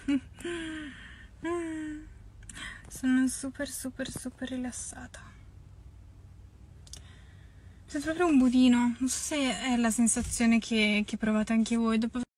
Sono super rilassata. Sento proprio un budino. Non so se è la sensazione che provate anche voi dopo